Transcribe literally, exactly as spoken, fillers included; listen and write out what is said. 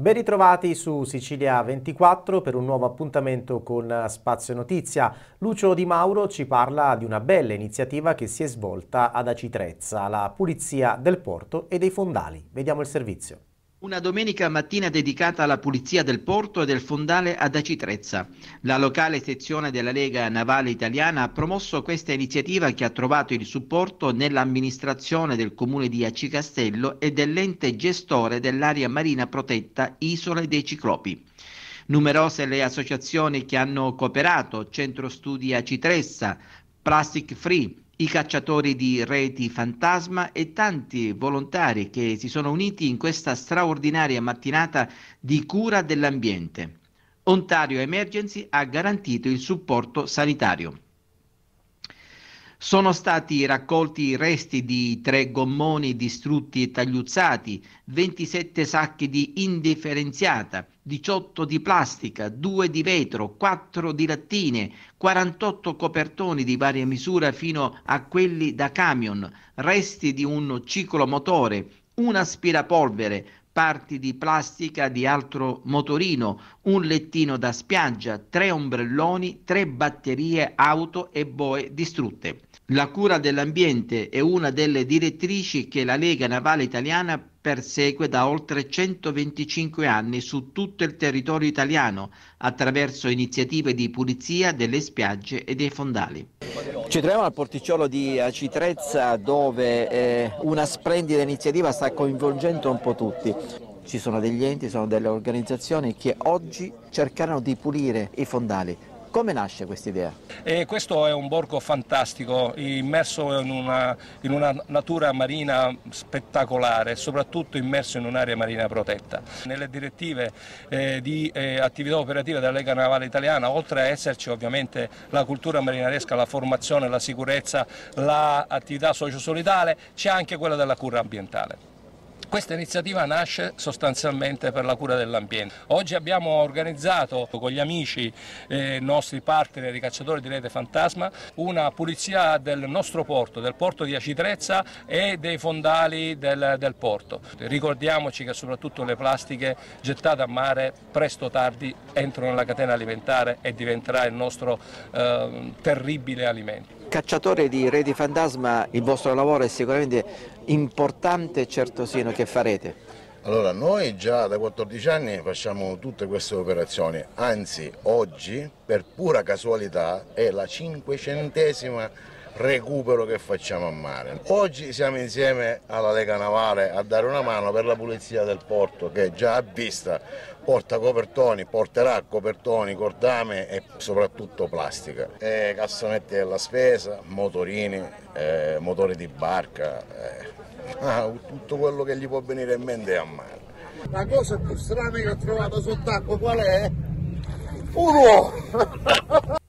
Ben ritrovati su Sicilia ventiquattro per un nuovo appuntamento con Spazio Notizia. Lucio Di Mauro ci parla di una bella iniziativa che si è svolta ad Aci Trezza, la pulizia del porto e dei fondali. Vediamo il servizio. Una domenica mattina dedicata alla pulizia del porto e del fondale ad Aci Trezza. La locale sezione della Lega Navale Italiana ha promosso questa iniziativa che ha trovato il supporto nell'amministrazione del comune di Aci Castello e dell'ente gestore dell'area marina protetta Isole dei Ciclopi. Numerose le associazioni che hanno cooperato: Centro Studi Aci Trezza, Plastic Free, i cacciatori di reti fantasma e tanti volontari che si sono uniti in questa straordinaria mattinata di cura dell'ambiente. Ontario Emergency ha garantito il supporto sanitario. Sono stati raccolti i resti di tre gommoni distrutti e tagliuzzati, ventisette sacchi di indifferenziata, diciotto di plastica, due di vetro, quattro di lattine, quarantotto copertoni di varia misura fino a quelli da camion, resti di un ciclomotore, un aspirapolvere, parti di plastica di altro motorino, un lettino da spiaggia, tre ombrelloni, tre batterie auto e boe distrutte. La cura dell'ambiente è una delle direttrici che la Lega Navale Italiana persegue da oltre centoventicinque anni su tutto il territorio italiano attraverso iniziative di pulizia delle spiagge e dei fondali. Ci troviamo al porticciolo di Aci Trezza dove eh, una splendida iniziativa sta coinvolgendo un po' tutti. Ci sono degli enti, ci sono delle organizzazioni che oggi cercano di pulire i fondali. Come nasce questa idea? E questo è un borgo fantastico, immerso in una, in una natura marina spettacolare, soprattutto immerso in un'area marina protetta. Nelle direttive eh, di eh, attività operative della Lega Navale Italiana, oltre a esserci ovviamente la cultura marinaresca, la formazione, la sicurezza, l'attività sociosolidale, c'è anche quella della cura ambientale. Questa iniziativa nasce sostanzialmente per la cura dell'ambiente. Oggi abbiamo organizzato con gli amici, eh, nostri partner, i cacciatori di rete fantasma, una pulizia del nostro porto, del porto di Aci Trezza e dei fondali del, del porto. Ricordiamoci che soprattutto le plastiche gettate a mare presto o tardi entrano nella catena alimentare e diventerà il nostro eh, terribile alimento. Cacciatori di reti fantasma, il vostro lavoro è sicuramente importante e certosino che farete. Allora, noi già da quattordici anni facciamo tutte queste operazioni, anzi oggi per pura casualità è la cinquecentesima recupero che facciamo a mare. Oggi siamo insieme alla Lega Navale a dare una mano per la pulizia del porto che già a vista porta copertoni, porterà copertoni, cordame e soprattutto plastica. E cassonetti della spesa, motorini, eh, motori di barca, eh, ah, tutto quello che gli può venire in mente a mare. La cosa più strana che ho trovato sott'acqua qual è? Un uovo!